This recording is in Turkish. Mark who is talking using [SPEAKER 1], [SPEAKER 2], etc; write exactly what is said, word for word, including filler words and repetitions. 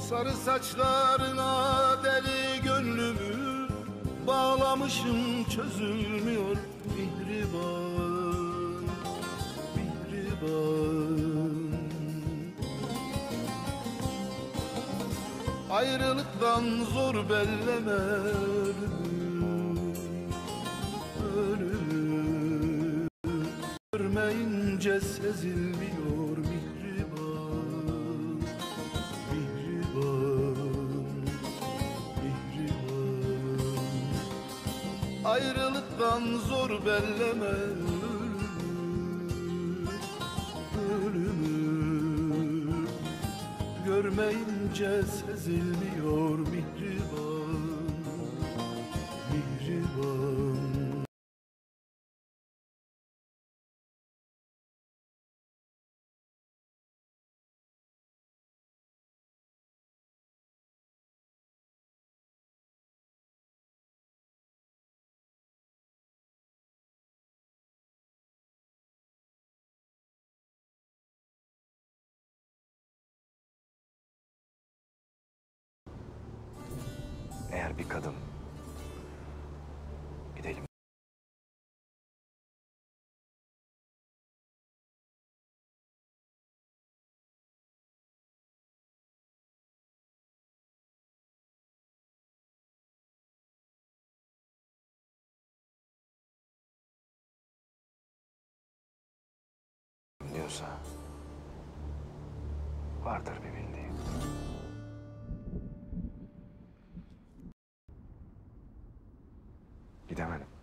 [SPEAKER 1] Sarı saçlarına deli gönlümü bağlamışım, çözülmüyor mihriban, mihriban. Ayrılıktan zor belleme ölümü, ölümü. Görmeyince sezilmiyor mihriban, mihriban, mihriban. Ayrılıktan zor belleme ölümü, ölümü. Görmeyince sezilmiyor mihriban, mihriban.
[SPEAKER 2] Eğer bir kadın gidelim diyorsa vardır bir bildiği. Gidemedim.